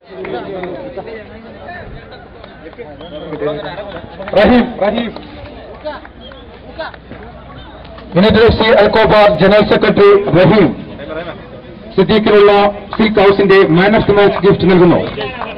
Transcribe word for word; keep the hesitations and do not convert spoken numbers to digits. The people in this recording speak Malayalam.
റഹീം റഹീം യുണൈറ്റഡ് എഫ് സി അൽക്കോബ ജനറൽ സെക്രട്ടറി റഹീം സിദ്ദീഖിനുള്ള സിൽക്ക് ഹൗസിന്റെ man of the match gift നൽകുന്നു.